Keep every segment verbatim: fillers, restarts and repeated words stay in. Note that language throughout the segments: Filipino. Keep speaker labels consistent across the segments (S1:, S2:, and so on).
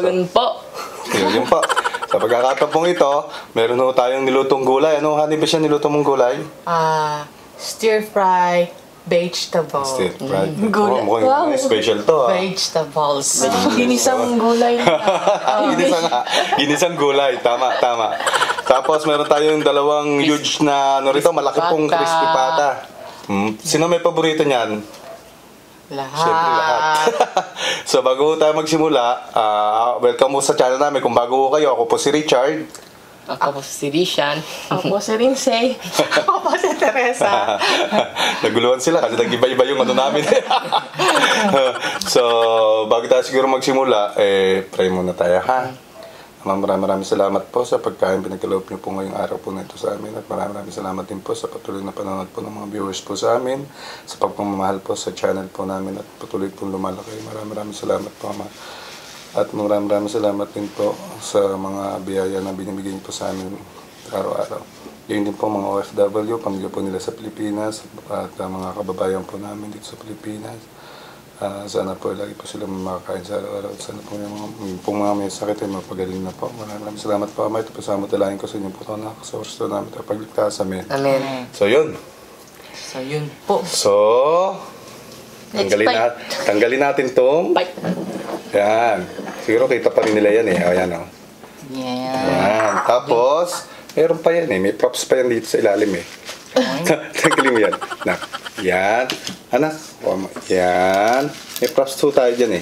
S1: Yun po.
S2: Yun, yun po. Sa pagkakataon pong ito, meron ho tayong nilutong gulay. Ano, honey, ba siya nilutong mong gulay?
S3: Ah, stir fry vegetable.
S2: Stir fried.
S1: Gulay.
S2: Oh, mukhang
S1: Wow.
S2: special to. Ah.
S3: Vegetables.
S1: Ginisang gulay.
S2: Ginisang, ginisang gulay. Tama, tama. Tapos meron tayong dalawang huge na, ano rito, malaki pong
S3: pata.
S2: crispy pata. Hmm. Sino may paborito niyan?
S3: Lahat.
S2: Siyempre lahat. So bago tayo magsimula, uh, welcome mo sa channel namin. Kung bago kayo, ako po si Richard.
S1: Ako po si Rishan.
S3: Ako si Rinsay. Ako po si Teresa.
S2: Naguluhan sila kasi nag-iba-iba yung ano namin. So bago tayo siguro magsimula, eh, pray muna tayo, ha? Maraming maraming salamat po sa pagkain pinagkaloob niyo po ngayong araw po na ito sa amin. At maraming maraming salamat din po sa patuloy na panonood po ng mga viewers po sa amin. Sa pagpamamahal po sa channel po namin at patuloy pong lumalaki. Maraming maraming salamat po, Ama. At maraming maraming salamat din po sa mga biyaya na binibigay niyo po sa amin araw-araw. Yun din po mga O F W, pamilya po nila sa Pilipinas at uh, mga kababayan po namin dito sa Pilipinas. Uh, sana po lagi po sila makakain sa araw-araw. Sana po yung mga, yung mga may sakit ay mapagaling na po. Maraming salamat po, Ama. Ito po sa matalangin ko sa inyo po ito na sa oras namin at pagligtas. Amen.
S1: Amen.
S2: So yun.
S3: So, yun po.
S2: So, tanggalin, na, tanggalin natin tong.
S1: Bye.
S2: Yan. Siguro kita pa rin nila yan eh. Ayan o. Oh.
S3: Yeah.
S2: Yan. Tapos, meron pa yan eh. May props pa yan dito sa ilalim eh. Tanggalin mo yan. Na. Yan. Anak. Yan. May props to tayo dyan eh.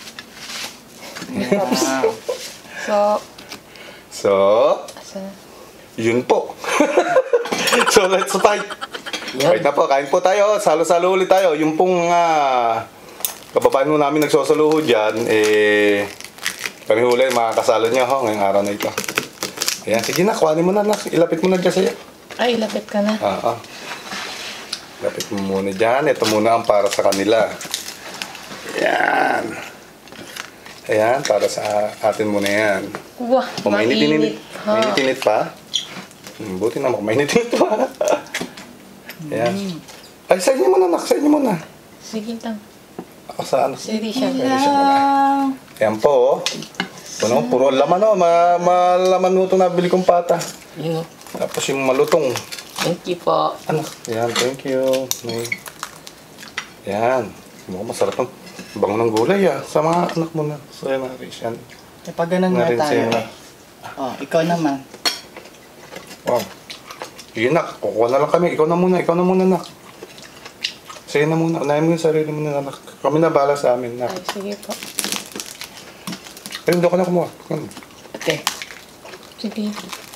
S3: Wow. So,
S2: So,
S3: so,
S2: yun po. So, let's fight. Fight na po. Kain po tayo. Salo-salo ulit tayo. Yung pong uh, kababayan mo namin nagsosaluho dyan, eh, kami huli, makakasalo niyo ho ngayong araw na ito. Ayan. Sige na, kuhanin mo na. Nak. Ilapit mo na dyan sa'yo.
S3: ay, lapit ka na.
S2: Oo. Lapit mo muna dyan. Ito muna ang para sa kanila. Ayan. Ayan, para sa atin muna yan.
S3: Wah,
S2: O, mainit-init.
S3: ha?
S2: Mainit-init pa. Hmm, buti naman, mainit-init pa. Ayan. Ay, sa inyo muna, nak. Sa inyo muna.
S3: Sige lang.
S2: Ako sa ano?
S3: Si Risha.
S2: Ay, siya muna. Ayan po, oh. Puno, puro laman, oh. Ma malaman mo itong nabili kong pata.
S1: Yun o.
S2: Tapos yung malutong.
S1: Thank you po.
S2: Ano? Yan, thank you. May... Yan. Mukhang masarap ang bango ng gulay, ah. Sa mga anak mo na. So, yan, Rish. Yan.
S3: E, pag ganun nga
S2: Narin
S3: tayo.
S2: sa'yo na.
S3: Oh, ikaw naman.
S2: Wow. Sige, nak. Kukuha na lang kami. Ikaw na muna. Ikaw na muna, nak. Sige na muna. Unahin mo yung sarili mo na, nak. Kami na bala sa amin, nak.
S3: Ay, sige po.
S2: Ayun, doon ka na kumuha. Yan.
S1: Okay.
S3: Sige.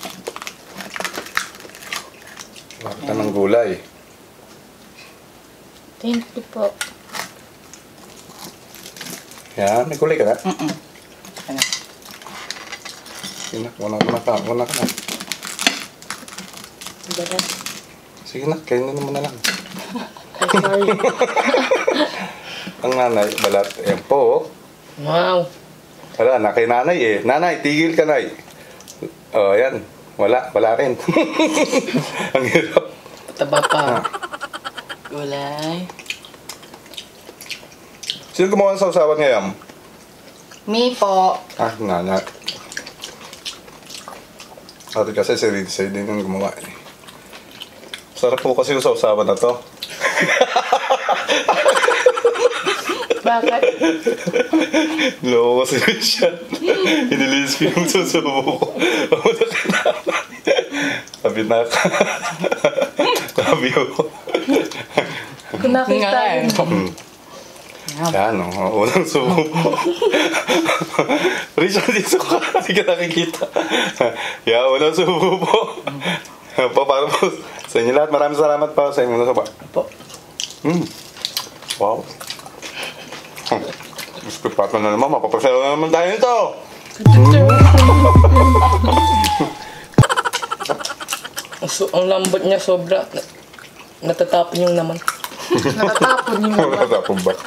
S2: Bakit na ng gulay?
S3: Thank you po.
S2: Yan. May gulay ka na?
S3: Mm-mm. Ano?
S2: Sige, nak. Una ka na ka. Una ka na.
S3: Balat.
S2: Sige, nak. Kain na naman na lang.
S3: Ay, sorry.
S2: Ang nanay, balat. Ayan po.
S1: Wow.
S2: Wala, na kay nanay eh. Nanay, tigil ka, nay. Oh, ayan. Wala, wala rin. Ang hirap.
S1: Taba pa.
S2: Ah.
S1: Gulay.
S2: Sino gumawa ng sausawan ngayon?
S3: Me po.
S2: Ah, nanay. Ate kasi si Rinsay din yung gumawa eh. Sarap po kasi yung sausawan na to.
S3: Bakit?
S2: Loko kasi siya. Inilis ko yung susubo ko. Pamunta ka na. Sabi na ka. Sabi ko.
S3: Kung nakita
S1: Nga eh.
S3: yun.
S2: Yan o, oh, unang subo po. Richard, dito ka. Hindi ka nakikita. Yan, unang subo po. Po, para po sa inyo lahat. Maraming salamat po sa inyo na soba.
S1: Po.
S2: Mm. Wow. Gusto pa na naman, mapapasaya na naman tayo nito.
S1: So, ang lambot niya sobra. Na- Natatapon yung naman.
S3: Natatapon yung
S2: Wala na po ba?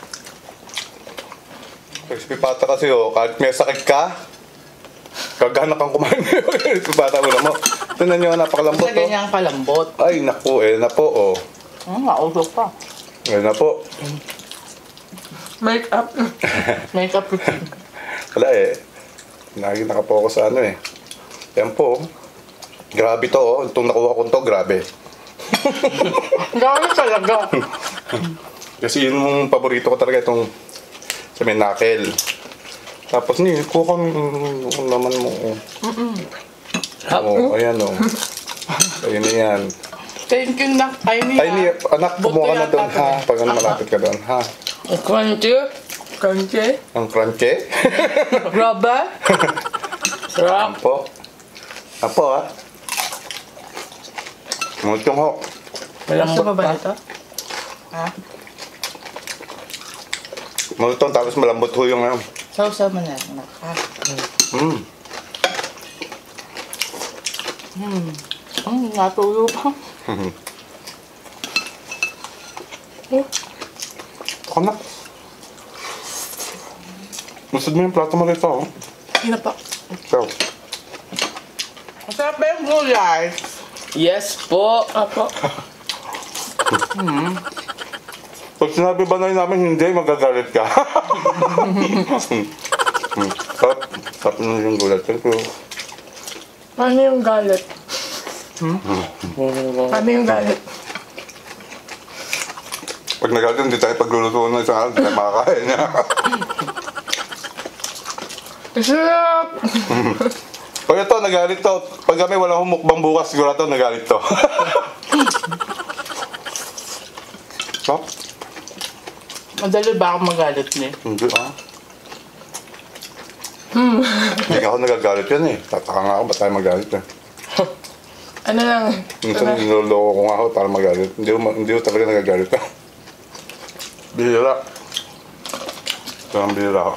S2: Crispy pata kasi oh, kahit may sakit ka, kagana kang kumain mo yung crispy pata mo na mo. Tignan nyo, napakalambot
S3: Sa
S2: to.
S3: ganyang kalambot.
S2: Ay, naku, eh na po oh.
S3: Hmm, nausok pa.
S2: Eh na po.
S3: Make up. Make up routine.
S2: Wala eh. Lagi nakapokus sa ano eh. Yan po. Grabe to oh. Itong nakuha ko to, grabe.
S3: Grabe talaga.
S2: Kasi yun yung paborito ko talaga itong sa may knuckle. Tapos ni, kuha ko yung laman mo. Oh. Oh, ayan oh. Ayun na yan.
S3: Thank you, nak. Ay, niya.
S2: Ay, ni, anak, kumuha ka na doon ha. Pag ano, malapit ka doon ha.
S1: Ang crunchy. Crunchy.
S2: Ang crunchy.
S3: Grabe.
S1: Sarap.
S2: Apo. Apo ha. Multong ho.
S3: Gusto
S1: Malambot
S3: mo ba
S1: pa.
S3: ito? Ha?
S2: Multong tapos malambot ho yung ano.
S3: Sausaw mo na, nak. Ha?
S2: Mm.
S3: Hmm. Hmm, natuyo pa.
S2: Ako na. Gusto mo yung plato mo rito oh.
S3: Ina pa.
S2: So,
S3: Masarap ba yung gulay?
S1: Yes po.
S3: Apo.
S2: pag sinabi ba na namin hindi, magagalit ka. Hmm. Sarap. Sarap na yung gulat. Thank you.
S3: Paano yung galit? Paano yung galit?
S2: Pag nagalit, hindi tayo pagluluto ng isang araw, hindi tayo makakain.
S3: Sarap!
S2: Pag ito, nagalit to. Pag kami walang humukbang bukas, sigurado nagalit to. Sarap.
S3: Madali ba ako magalit niya?
S2: Hindi ah. Hindi ako nagagalit yan eh. Tataka nga ako, ba't tayo magalit eh.
S3: Ano lang?
S2: Minsan niloloko ko nga ako para magalit. Hindi ko, hindi ko talaga nagagalit ah. Bihira. Parang bihira ako.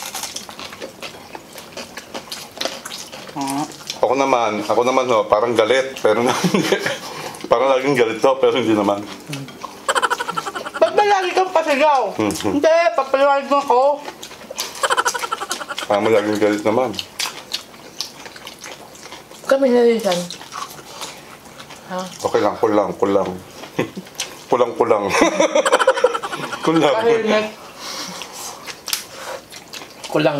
S3: Ah.
S2: Ako naman, ako naman no, parang galit. Pero na, parang laging galit to, pero hindi naman.
S3: Ba't ba lagi kang pasigaw? Hindi, papaliwanag mo ako.
S2: Parang laging galit naman.
S3: Kami nalisan. Ha?
S2: Okay lang, kulang, kulang. Kulang, kulang. Kulang.
S3: Tahimik.
S1: Kulang.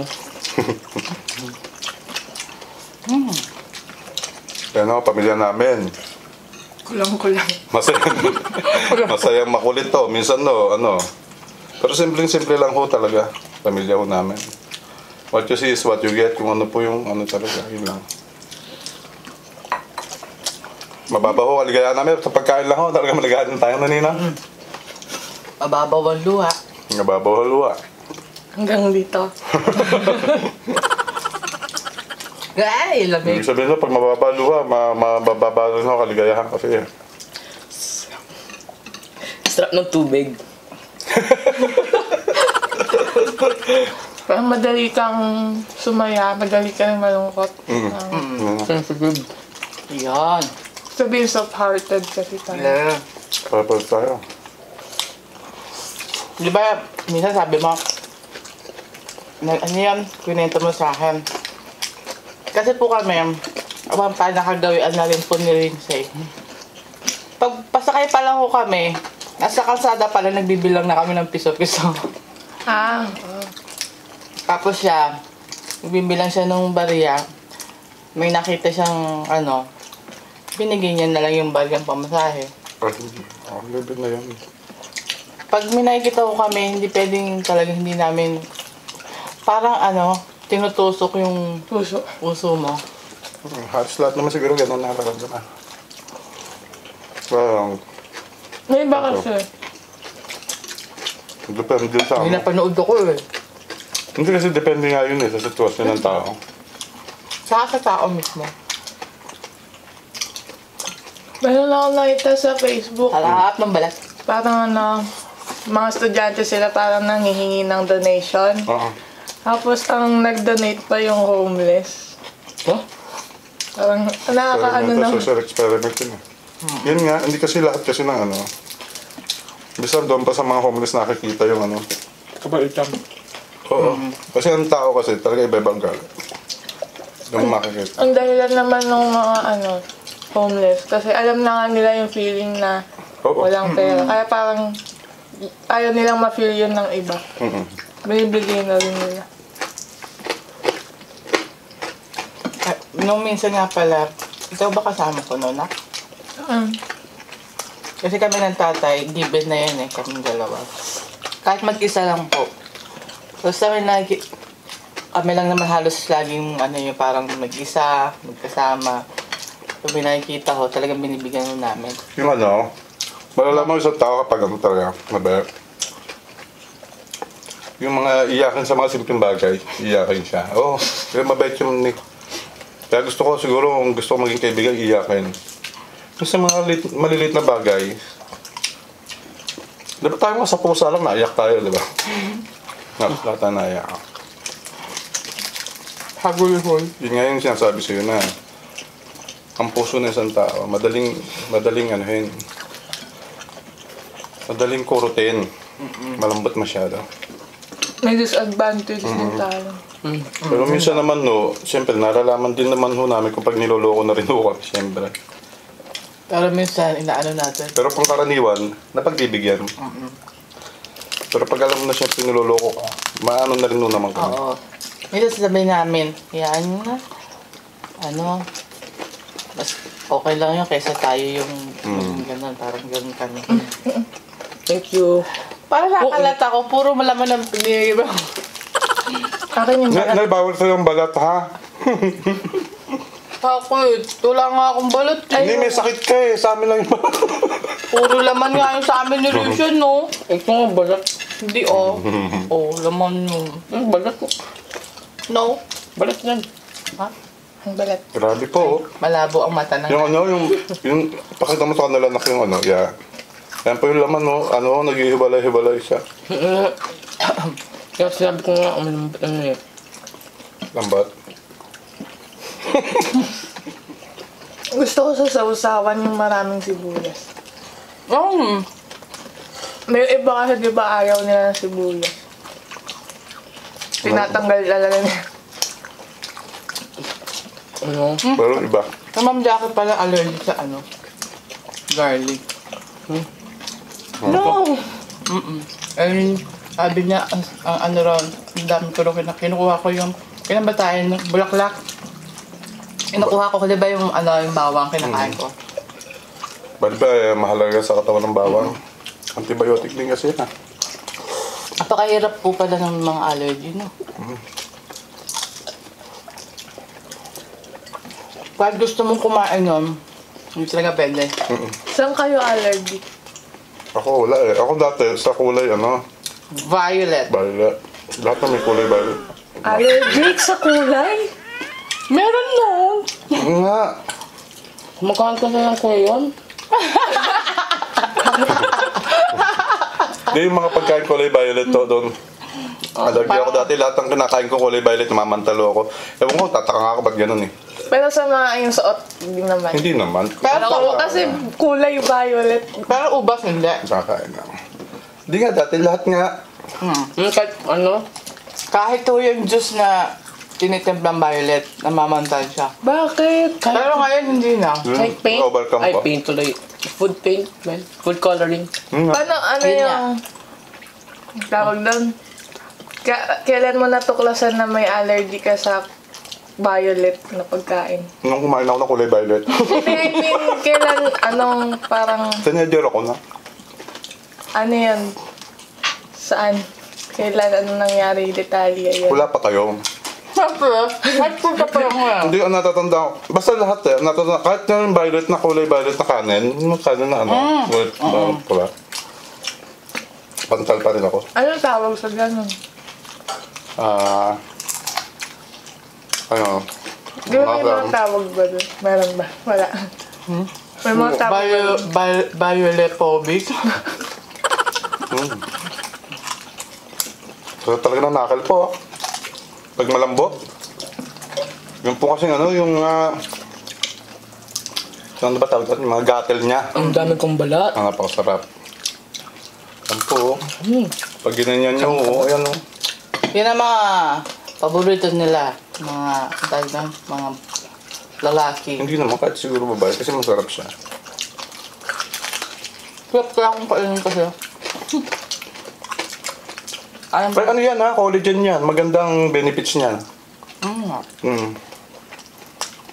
S2: Yan o, pamilya namin.
S3: Kulang-kulang.
S2: Masaya. Masayang makulit to. Minsan no, ano. Pero simpleng-simple lang ho talaga. Pamilya ho namin. What you see is what you get. Kung ano po yung ano talaga. Yun lang. Mababa ho, kaligayahan namin. Sa pagkain lang ho, talaga maligayahan tayo na nina.
S3: Mababaw ang luha.
S2: Mababa ho, luwa.
S3: Hanggang dito. Ay, lamig.
S2: Ibig sabihin ho, pag mababa luwa, ma mababa rin ho, kaligayahan kasi eh.
S1: Sarap ng tubig.
S3: Parang madali kang sumaya, madali ka rin malungkot.
S2: Mm.
S3: Um,
S2: Mm.
S1: Sensitive.
S3: Yan. Sabihin soft-hearted kasi tayo.
S2: Yeah. Para tayo.
S3: Di ba, minsan sabi mo, na, ano yan, kwento mo sa akin. Kasi po kami, abang pa nakagawian na rin po ni Lindsay. Pag pasakay pa lang po kami, nasa kalsada pala nagbibilang na kami ng piso-piso.
S1: Ah.
S3: Tapos siya, nagbibilang siya ng bariya, may nakita siyang ano, binigyan niya na lang yung bagyang pamasahe.
S2: Ay, oh, libid na yan.
S3: Pag may nakikita ko kami, hindi pwedeng talaga hindi namin, parang ano, tinutusok yung puso, puso mo.
S2: Halos lahat naman siguro gano'n nakaramdaman. Parang,
S3: May iba kasi.
S2: depende sa
S3: Hindi
S2: ano.
S3: napanood ako eh.
S2: Hindi kasi depende nga yun eh, sa sitwasyon ng tao.
S3: Saka sa tao mismo.
S1: Meron ako nakita sa Facebook.
S3: Sa lahat ng balat.
S1: Parang ano, mga estudyante sila parang nanghihingi ng donation.
S2: Oo.
S1: Tapos ang nag-donate pa yung homeless.
S2: Huh?
S1: Parang nakakaano
S2: Experiment,
S1: na.
S2: social experiment yun eh. Yun nga, hindi kasi lahat kasi ng ano. Bisa doon pa sa mga homeless nakikita yung ano.
S1: Kabaitan.
S2: Oo. Kasi ang tao kasi talaga iba-ibang galit. Doon makikita.
S1: Ang dahilan naman ng mga ano, homeless. Kasi alam na nga nila yung feeling na
S2: Oo.
S1: walang pera. Kaya parang ayaw nilang ma-feel yun ng iba.
S2: Mm-mm.
S1: Binibigay na rin nila.
S3: nung minsan nga pala, ikaw ba kasama ko noon, ah?
S1: Mm.
S3: Kasi kami ng tatay, given na yan eh, kaming dalawa. Kahit mag-isa lang po. Tapos kami lagi, kami lang naman halos laging ano yung parang mag-isa, magkasama. Kung may nakikita ko, talagang binibigyan na namin.
S2: Yung ano, malalaman mo isang tao kapag ano talaga, mabaya. Yung mga iyakin sa mga simpleng bagay, iyakin siya. Oo, oh, yung mabait yung ni. Kaya gusto ko siguro, kung gusto ko maging kaibigan, iyakin. Kasi mga lit, maliliit na bagay, di ba tayo mga sa pusa lang, naiyak tayo, di ba? Mm-hmm. Lahat na naiyak.
S3: Hagulhol.
S2: Yun nga yung sinasabi sa'yo na, ang puso ng isang tao, madaling, madaling anuhin, madaling kurutin, malambot masyado.
S1: May disadvantage din tayo.
S2: Pero minsan naman no, siyempre naralaman din naman ho namin kung pag niloloko na rin ho kami, siyempre.
S3: Pero minsan, inaano natin.
S2: Pero pang karaniwan, napagbibigyan.
S3: Mm-mm.
S2: Pero pag alam mo na siyempre niloloko ka, maano na rin ho naman kami.
S3: Oo. Minsan sabihin namin, yan na, ano, mas okay lang yun kaysa tayo yung mm. gano'n, parang gano'n kami.
S1: Thank you.
S3: Parang nakalata ko, puro malaman ng pinigil.
S1: Akin yung
S2: Na,
S1: balat.
S2: nabawal sa'yo ang balat ha?
S3: Bakit? Wala nga akong balot eh.
S2: Hindi, may sakit ka eh. Sa amin lang yung balat.
S3: Puro laman nga yung sa amin ni Lucian, no?
S1: Ito nga balat.
S3: Hindi, oh. Oh, laman yun.
S1: Ang balat ko.
S3: No?
S1: Balat yan.
S3: Ha?
S1: Ang balat.
S2: Grabe po. oh.
S3: Malabo ang mata ng...
S2: Yung ano, yung, yung, pakita mo sa kanila na yung ano, yeah. Yan po yung laman, no? Ano, naghihibalay-hibalay siya.
S1: Kaya sabi ko nga, um, ano eh.
S2: Lambat.
S1: Gusto ko sa sausawan yung maraming sibuyas.
S3: Mm.
S1: May iba kasi di ba ayaw nila ng sibuyas. Tinatanggal talaga niya. Ano?
S2: Pero iba.
S3: Sa Ma'am Jackie pala allergic sa ano? Garlic.
S1: Hmm?
S3: No! Mm-mm. And sabi niya, ang, ang ano raw, ang dami ko rin kinuha, kinukuha ko yung, kailan ba tayo, no? Bulaklak. Kinukuha ko, di ba yung, ano, yung bawang kinakain ko?
S2: Bali ba, eh, mahalaga sa katawan ng bawang. Antibiotic din kasi ha.
S3: Napakahirap po pala ng mga allergy, no? Pag gusto mong kumain nun, hindi talaga pwede.
S2: Mm-mm.
S1: Saan kayo allergic?
S2: Ako wala eh. Ako dati sa kulay ano,
S3: Violet.
S2: violet. Lahat na may kulay violet.
S1: Allergic sa kulay?
S3: Meron nun!
S2: Oo nga.
S1: Kumakain ka na lang ko yun?
S2: Hindi yung mga pagkain kulay violet to doon. Allergy ako
S3: parang-
S2: dati, lahat ng kinakain ko kulay violet, namamantalo ako. Ewan ko, tataka nga ako ba't ganun eh.
S1: Pero sa mga yung suot, hindi naman.
S2: Hindi naman.
S3: Pero
S1: Ako kasi kulay violet.
S3: Pero ubas hindi.
S2: Kakain na. Hindi nga, dati lahat nga.
S3: Hmm.
S1: Hmm, kahit ano?
S3: Kahit po yung juice na tinitimplang violet, namamantal siya.
S1: Bakit? Kahit,
S3: Pero ngayon hindi na.
S2: Hmm,
S1: kahit paint?
S2: overcome
S1: Ay,
S2: pa.
S1: paint tuloy. Food paint, man. Food coloring.
S2: Hmm, nga.
S1: Paano, ano
S3: Yun
S1: yung... Tawag doon? Ka- kailan mo natuklasan na may allergy ka sa violet na pagkain?
S2: Nung kumain ako ng kulay violet.
S1: Hindi, I mean, kailan, anong parang,
S2: Teenager ako na.
S1: ano yan? Saan? Kailan, anong nangyari, detalye yan?
S2: Wala pa kayo.
S3: Siyempre, kahit po ka pa lang yan.
S2: Hindi ko natatanda ko. Basta lahat eh. Natatanda. Kahit na yung violet na kulay violet na kanin, yung kanin na ano.
S3: Mm.
S2: Wait, uh, pula. Pantal pa rin ako.
S1: Anong tawag sa ganun?
S2: Ah... ano?
S1: Di ba may
S2: Mga-
S1: mga tawag ba doon? Meron ba? Wala. May mga tawag ba
S3: Bio,
S1: doon?
S3: bio, violet-phobic.
S2: Hmm. So, talaga na nakal po. Pag malambot. Yung po kasi ano, yung... Uh, ano ba tawag? Yung mga gatel niya.
S1: Ang dami kong balat.
S2: Ang napakasarap. Yan po.
S1: Hmm.
S2: Pag ginanyan niyo, oh, ayan oh.
S3: Yan ang mga paborito nila. Mga, tawag na, mga lalaki.
S2: Hindi naman, kahit siguro babae, kasi masarap siya.
S3: Kaya kaya akong kainin kasi. Alam
S2: Pero ano yan ha, collagen yan. Magandang benefits niyan.
S3: Mm.
S2: Hmm.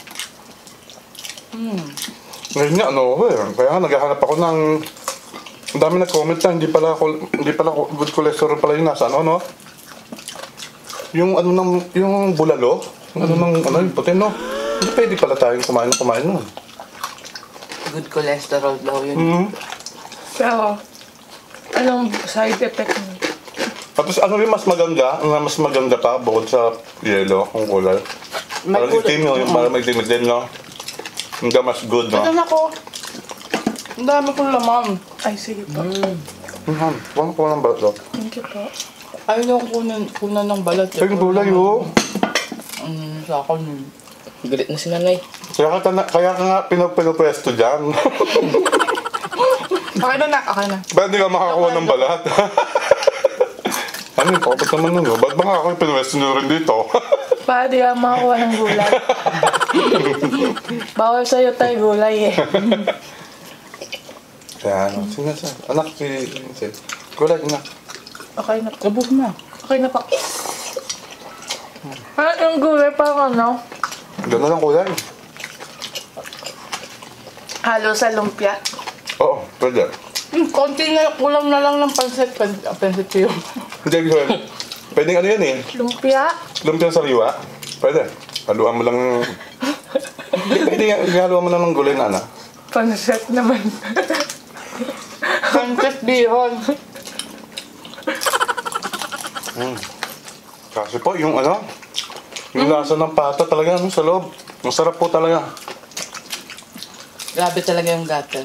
S3: Hmm.
S2: Ngayon nga, ano ako eh. Kaya nga, naghahanap ako ng... Ang dami nag-comment na, hindi pala, ako- hindi pala ako- good cholesterol pala yung nasa ano, no? Yung ano ng, yung bulalo, yung ano ng, ano, yung puti, no? Hindi pwede pala tayong kumain kumain nun.
S3: Good cholesterol daw yun.
S2: Mm-hmm.
S1: Pero, anong side effect mo?
S2: Tapos ano yung mas maganda, ang mas maganda pa, bukod sa yelo, ang kulay.
S3: May
S2: Parang
S3: kulay.
S2: itim yun, yung parang may itim-itim, no? Hindi mas good, no?
S3: Ito na ko. Ang dami kong laman.
S1: Ay, sige po.
S2: Mm-hmm. Huwag ko ng balat, no?
S1: Thank you po.
S3: Ayaw ko kunan, kunan ng balat.
S2: Ay, yung gulay, oh.
S3: Mm, sa akin yun.
S4: Galit na si nanay.
S2: Kaya ka, na, kaya ka nga pinapwesto dyan.
S3: Okay na nak, okay na.
S2: Ba't hindi ka makakuha ng balat? Ano yung kapit naman nun, no? Ba't ba nga ako yung pinwesto nyo rin dito?
S1: Para di ka makakuha ng gulay. Bawal sa'yo tayo gulay eh.
S2: Kaya ano, sige sa anak, si... si gulay, anak.
S1: Okay na po.
S3: Kabog na.
S1: Okay na po. Ah, yung gulay parang ano?
S2: Gano'n lang kulay.
S1: Halo sa lumpia.
S2: Oo, pwede.
S3: Hmm, konti na, kulang na lang ng pansit. Pan, ah, pansit ko yun.
S2: Hindi, Joel. Pwede ano yan eh.
S1: Lumpia?
S2: Lumpia sa sariwa. Pwede. Haluan mo lang... Hindi, pwede nga. Haluan mo lang ng gulay na, anak.
S1: Pansit naman.
S3: Pansit bihon.
S2: Mm. Kasi po, yung ano, yung lasa ng pata talaga, ano, sa loob. Masarap po talaga.
S3: Grabe talaga yung gatel.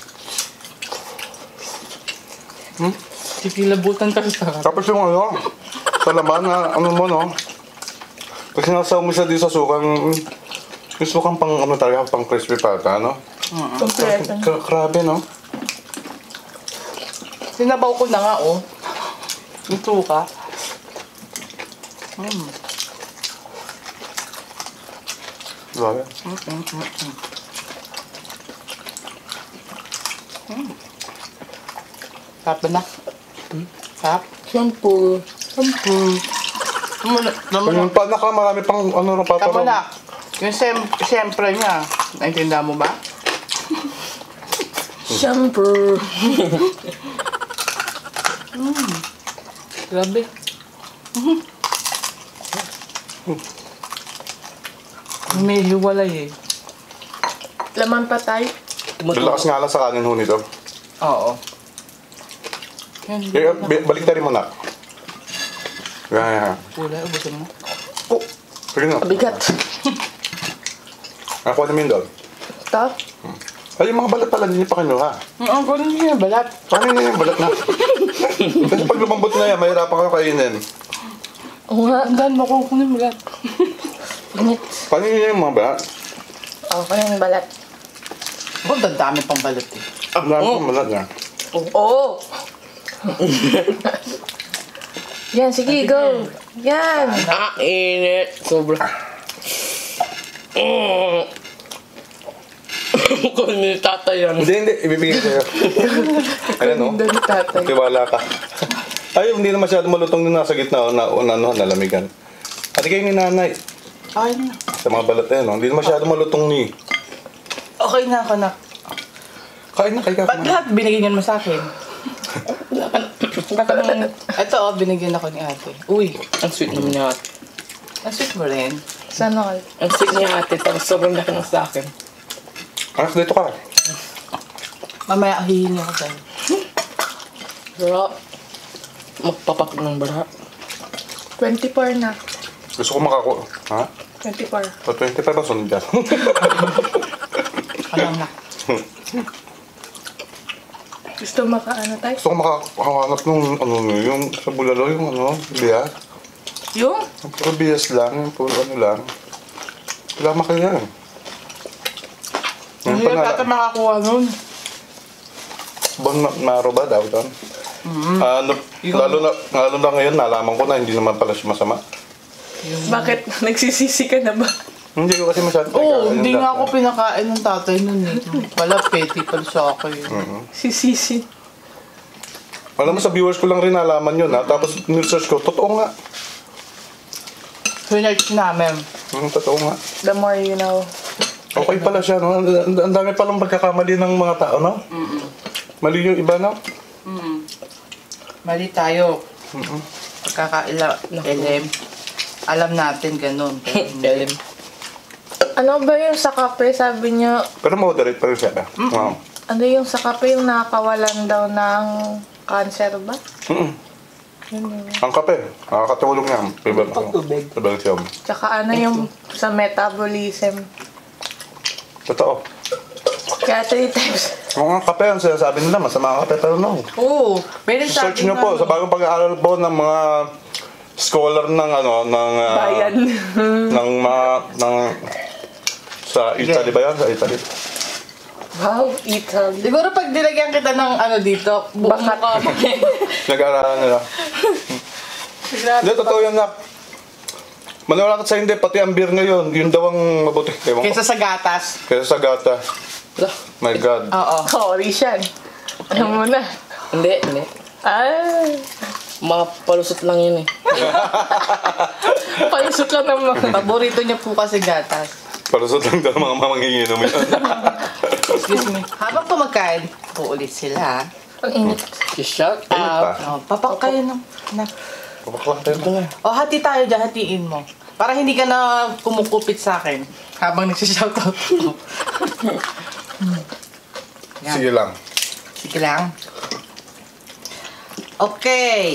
S2: Hmm?
S3: Kikilabutan ka sa sarap.
S2: Tapos yung ano, sa laman na ano mo, no? Pag sinasaw mo siya dito sa sukang, yung sukang pang ano talaga, pang crispy pata, no?
S1: Kompleto.
S2: Gra- Grabe, no?
S3: Sinabaw ko na nga, oh. Yung suka. Mm.
S2: Grabe.
S3: Sarap ba na? Sarap?
S4: Shampoo.
S3: Shampoo. Tama na. Tama na.
S2: Yung panak ka, marami pang ano na
S3: Tama
S2: paparong.
S3: na. Yung sem siyempre niya. Naintindihan mo ba?
S4: Shampoo.
S3: Grabe. May hiwalay eh.
S1: Laman patay.
S2: Lakas nga lang sa kanin ho nito.
S3: Oo. Yan,
S2: Eh, b- balik tayo mo na. Yan, yan.
S3: kulay, ubusin mo.
S2: Oh, sige na.
S1: Bigat.
S2: Nakuha namin doon.
S1: Ito?
S2: Ay, yung mga balat pala, hindi niyo pa kinuha.
S3: Ang kunin niya yung balat.
S2: Paano na yung balat na? Kasi pag lumambot na yan, mahirapan kayo kainin.
S1: Oo nga.
S3: Ang daan mo kung kunin balat.
S1: Init.
S2: Paano yun yung mga balat?
S1: Okay yung balat.
S3: Oh, ang dami pang balat eh.
S2: Ang dami pang balat niya.
S1: Oo. Yan, sige, go. Yan.
S4: Ah, init. Sobra. Mm. Kung ni tatay yan.
S2: Hindi, hindi. Ibibigay ko sa'yo. Ayan, no?
S1: Hindi ni tatay.
S2: Tiwala ka. Ay, hindi na masyado malutong yung nasa gitna o na, o na, ano, nalamigan. Ate kayo ni nanay.
S3: Okay na.
S2: Sa mga balat na yun, no? Hindi na masyado malutong ni.
S3: Okay na ako na.
S2: Kain na, kain ka.
S3: Ba't lahat binigyan mo sa akin? Ito oh, binigyan ako ni ate.
S4: Uy, ang sweet naman niya ate.
S3: Ang sweet mo rin.
S1: Sana all.
S4: Ang sweet niya ate. Tapos sobrang laki ng sa akin.
S2: Anak, dito ka.
S3: Mamaya hihingi ako sa'yo.
S4: Sarap. Magpapak ng bara.
S1: twenty-four na.
S2: Gusto ko makakuha. Ha?
S1: twenty-four.
S2: O, twenty-five ang sunod dyan.
S3: Alam na.
S1: Gusto makaano tayo?
S2: Gusto ko makahanap nung, ano, yung sa bulalo, yung ano, biya.
S1: Yung?
S2: Yung puro biyas lang, yung puro ano lang. Wala makaya. Yung
S3: Hindi na
S2: panala,
S3: tata makakuha nun.
S2: bang ma- maro ba daw doon?
S3: Mm-hmm.
S2: Ano, lalo na, lalo na ngayon, nalaman ko na hindi naman pala siya masama.
S1: Bakit? Nagsisisi ka na ba?
S2: Hindi ko kasi masyado.
S3: Oo, oh, hindi nga ako pinakain ng tatay nun eh. Wala, petty pala sa akin.
S1: Sisisi.
S2: Alam mo, sa viewers ko lang rin nalaman yun, ha? Tapos, niresearch ko, totoo nga.
S3: Search namin.
S2: Hmm, totoo nga.
S1: The more you know.
S2: Okay pala siya, no? Ang ang dami palang pagkakamali ng mga tao, no?
S3: Mm-mm.
S2: Mali yung iba, no?
S3: Mm. Mali tayo.
S2: Mm-mm.
S3: Pagkakaila, Elem. Alam natin ganun. pero hindi.
S4: Elim.
S1: Ano ba yung sa kape? Sabi niyo,
S2: Pero moderate pa rin siya. eh. Wow.
S1: ano yung sa kape yung nakakawalan daw ng cancer ba?
S2: Mm-mm. Ang kape, nakakatulong yan. Iba lang.
S4: Pagtubig.
S2: Iba lang siya.
S1: Tsaka ano yung sa metabolism?
S2: Totoo.
S1: Kaya three times.
S2: Kung ang kape, ang sinasabi nila, masama ang kape, pero no.
S3: Oo. Pero
S2: Search nyo po, sa bagong pag-aaral po ng mga scholar ng ano, ng... ah,
S1: Bayan.
S2: ng mga, ng... Sa Italy ba yan? Sa Italy.
S1: Wow, Italy.
S3: Siguro pag nilagyan kita ng ano dito, buong
S1: Bakat.
S3: mukha mo.
S2: Nag-aaralan nila. Hindi, totoo yan na. Maniwala ka sa hindi, pati ang beer ngayon, yun daw ang mabuti. Ewan ko.
S3: Kaysa sa gatas.
S2: Kaysa sa gata. My God.
S3: Oo.
S1: Sorry siya. Ano mo na?
S4: Hindi, hindi.
S1: Ay,
S4: Mga palusot lang yun eh.
S1: palusot ka naman.
S3: Paborito niya po kasi gatas.
S2: Palusot lang daw mga mamanginginom yun.
S3: Excuse me. Habang kumakain, po ulit sila.
S1: Ang init.
S4: Shout
S2: Ayun pa.
S4: out.
S3: Oh, papak kayo ng... Na.
S2: Pabaklang tayo.
S3: O, hati tayo dyan, hatiin mo. Para hindi ka na kumukupit sa akin habang nagsishoutout. Yan.
S2: Sige lang.
S3: Sige lang. Okay.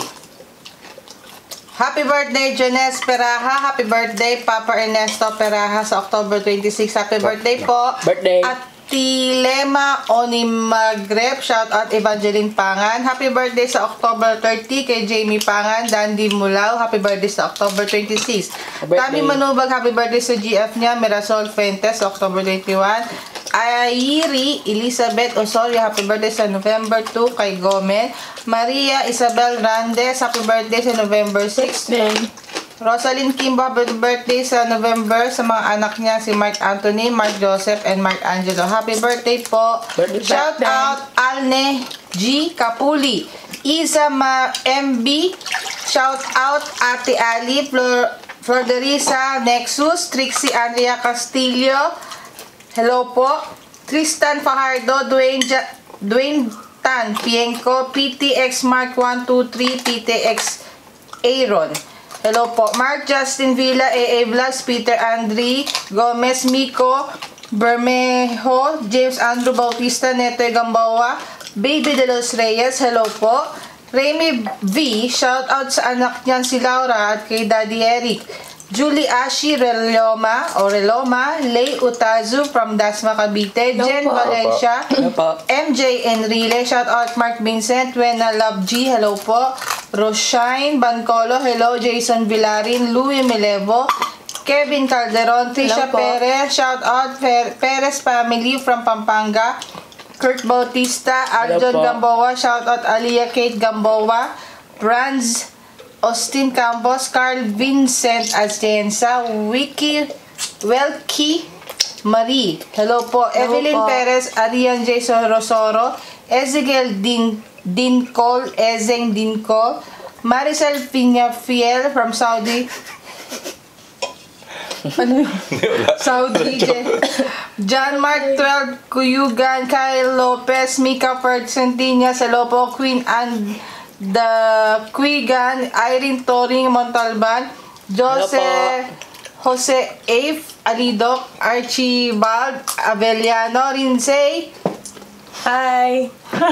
S3: Happy birthday, Jones Peraha. Happy birthday, Papa Ernesto Peraha sa October twenty-six. Happy birthday po.
S4: Birthday.
S3: At Tilema Onimagrep. Shout out Evangeline Pangan. Happy birthday sa October thirty kay Jamie Pangan. Dandy Mulao. Happy birthday sa October twenty-six.
S4: birthday.
S3: Tami Manubag. Happy birthday sa G F niya. Mirasol Fuentes. October twenty-one. Ayiri Elizabeth Osorio. Happy birthday sa November two kay Gomen. Maria Isabel Randes. Happy birthday sa November six.
S1: Then,
S3: Rosalyn Kimbo, happy birthday sa November sa mga anak niya si Mark Anthony, Mark Joseph, and Mark Angelo. Happy birthday po.
S4: Birthday.
S3: Shout out Alne G. Kapuli. Isa Ma M B. Shout out Ate Ali, Flor Florderisa Nexus, Trixie Andrea Castillo. Hello po. Tristan Fajardo, Dwayne, ja Dwayne Tan, Pienko, P T X Mark one two three, P T X Aaron. Hello po. Mark Justin Villa, A A Vlogs, Peter Andre Gomez, Miko Bermejo, James Andrew Bautista, Netoy Gambawa, Baby de los Reyes, hello po. Remy V, shout out sa anak niyan si Laura at kay Daddy Eric. Julie Ashi Reloma o Reloma, Lay Utazu from Dasma Cavite,
S1: Hello
S3: Jen
S1: po.
S3: Valencia,
S4: Ano po?
S3: M J Enrile, shout out Mark Vincent, Wena Love G, hello po. Roshine Bancolo, hello. Jason Villarin, Louis Melevo, Kevin Calderon, Trisha
S1: Hello po.
S3: Perez, shout out Fer Perez family from Pampanga. Kurt Bautista, Aljon
S4: po.
S3: Gamboa, shout out Alia Kate Gamboa, Franz Austin Campos, Carl Vincent Atienza, Wiki Welky Marie. Hello po.
S1: Hello
S3: Evelyn
S1: po.
S3: Perez, Arian J. Sorosoro, Ezekiel Din Dincol, Ezeng Dincol, Maricel Piñafiel from Saudi. Ano yun? Saudi. John Mark twelve, Kuyugan, Kyle Lopez, Mika Percentinas, hello po, Queen and the Quigan, Irene Toring Montalban, Jose, Jose Afe, Alidok, Archibald, Avellano, Rinsey,
S1: hi.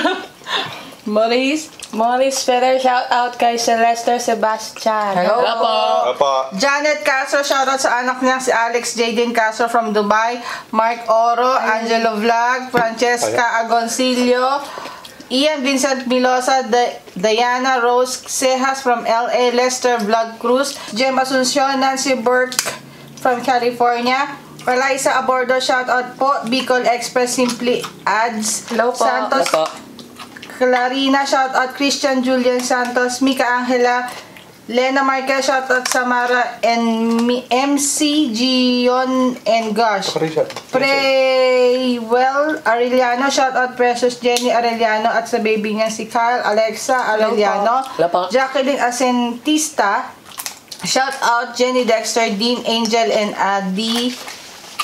S3: Maurice,
S1: Maurice Ferrer, shout out kay Celeste Sebastian.
S3: hello,
S4: Hello po.
S2: Apa.
S3: Janet Castro, shoutout sa anak niya si Alex Jaden Castro from Dubai, Mark Oro, Angelo Vlog, Francesca Agoncillo, Ian Vincent Milosa, D- Diana Rose Cejas from L A, Lester Vlog Cruz, Jem Asuncion, Nancy Burke from California, Eliza Abordo, shoutout po, Bicol Express Simply Ads,
S1: Hello po.
S3: Santos
S4: Ano po?
S3: Clarina, shoutout Christian Julian Santos, Mika Angela, Lena Marquez, shoutout Samara, and Mi- M C Gion and Gosh. Praywell Arellano, shoutout Precious Jenny Arellano at sa baby niya si Kyle Alexa Arellano.
S4: Hello po.
S3: Jacqueline Asentista, shoutout Jenny Dexter, Dean Angel and Adi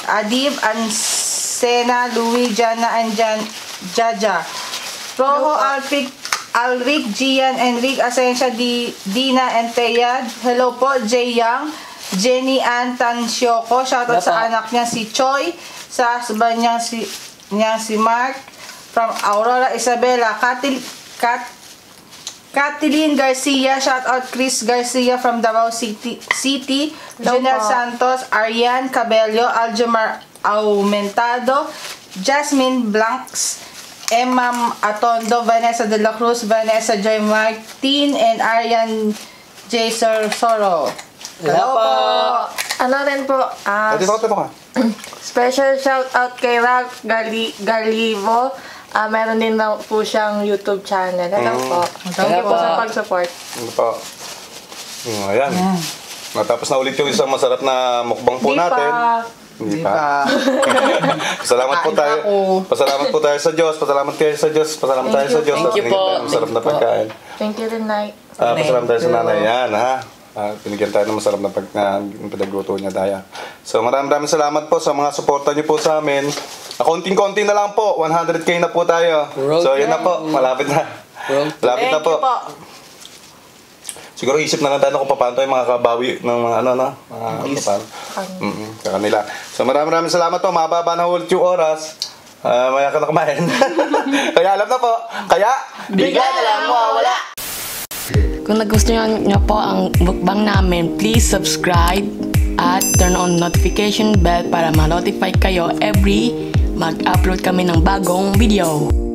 S3: Adib, Ansena, Louis, Jana, and Jan, Jaja. Rojo, Alpic, Alric, Gian, Enric, Asensya, Di, Dina, and Teyad. Hello po, Jay Yang, Jenny Ann Tansyoko. Shoutout
S4: Hello
S3: sa
S4: po.
S3: anak niya si Choi, sa husband niya si, niya si Mark, from Aurora, Isabela, Katil, Kat, Kathleen Garcia, shoutout Chris Garcia from Davao City, City
S1: Hello
S3: Junel
S1: po.
S3: Santos, Arian Cabello, Aljamar Aumentado, Jasmine Blancs, Emma Atondo, Vanessa De La Cruz, Vanessa Joy Martin, and Arian J. Soro.
S4: Hello po.
S1: Ano rin po, ah,
S2: Pwede ba ito ka?
S1: special shout out kay Ralph Gali Galivo. Ah, meron din na po siyang YouTube channel. Hello
S2: Mm.
S1: po. Thank you po
S4: Hello po.
S1: sa pag-support.
S2: Ano pa? Hmm, ayan. Natapos na ulit yung isang masarap na mukbang po
S1: Di
S2: natin.
S1: pa.
S2: Hindi
S3: Di
S2: pa.
S3: ba?
S2: Pasalamat po
S3: Kain
S2: tayo.
S3: ako.
S2: Pasalamat po tayo sa Diyos. Pasalamat kayo sa Diyos. Pasalamat
S1: Thank
S2: tayo sa
S1: you.
S2: Diyos.
S4: Thank
S2: sa
S4: you
S2: binigyan
S4: po.
S2: tayo ng masarap na
S4: Thank you po.
S2: pagkain.
S1: Thank you rin, Nay.
S2: Ah, pasalamat tayo sa
S3: Thank you.
S2: nanay. Yan, ha? Ah, binigyan tayo ng masarap na pag, na, pinagluto niya tayo. So maraming maraming salamat po sa mga suporta niyo po sa amin. Ah, konting-konti na lang po. one hundred K na po tayo.
S4: Roll
S2: So yan na po. Malapit na.
S4: Roll.
S2: Malapit na
S3: Thank
S2: po.
S3: you po.
S2: Siguro isip na lang tayo kung paano tayo makakabawi ng mga ano, no? Mga paano. Mm-mm, sa kanila. So maraming maraming salamat po. Mababa na ulit yung oras. Ah, maya ka na kumain. Kaya alam na po. Kaya, bigay na lang mawawala.
S4: Kung nagustuhan nyo po ang mukbang namin, please subscribe at turn on notification bell para ma-notify kayo every mag-upload kami ng bagong video.